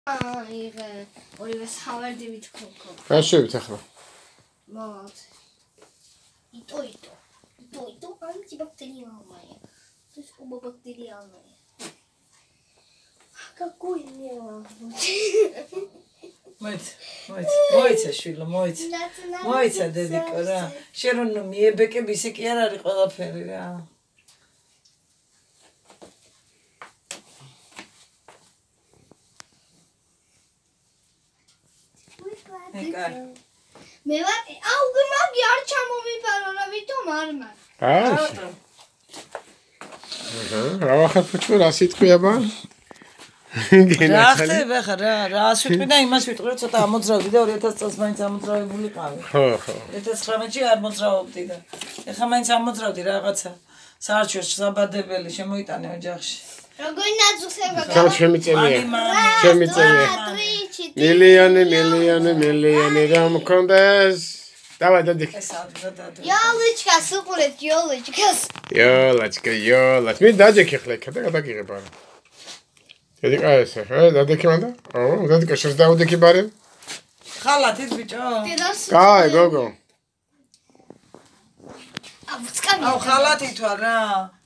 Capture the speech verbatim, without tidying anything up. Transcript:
آره اولی بس خبر دیوید کوکو باشه بتخلا مات ایتو ایتو ایتو ایتو anti batteriale tu scuba batteriale какой мелочь მოიცა მოიცა მოიცა შვილო მოიცა მოიცა დედიკო რა შენ რომ მიებეკები ისე კი არ არის ყველაფერი რა მე ვარ აუ მაგი არ ჩამომიფარო რა ვითომ არ მაგ აა აჰა რა ხარ ფუჭო რა სიტყვია ბა რა ხდება ხა რა რა სიტყვი და იმას ვიტყვი ცოტა ამოძრავდი და ორი ათას წელს მაინც ამოძრავებულიყავი ხო ხო ათას ცხრამეტში არ მოძრავობდი და ეხლა მაინც ამოძრავდი რაღაცა საარჩევნო საბადებელი შემოიტანე ოჯახში როგორ ნაძვხება რა შემიწენია შემიწენია მილიონი მილიონი მილიონი რა მქონდეს давай дадик იოლიჩკას უყურეთ იოლიჩკას იოლაჩკა იოლაჩ მე დაჯექი ხლა იქა და გადაგიღებ არა დადიკა ესე ხა დადიკი მანდა აუ დადიკა შეს დაუდეკი ბარე ხალათით ბიჭო კაი გოგო აუ სკამი აუ ხალათით ვარ რა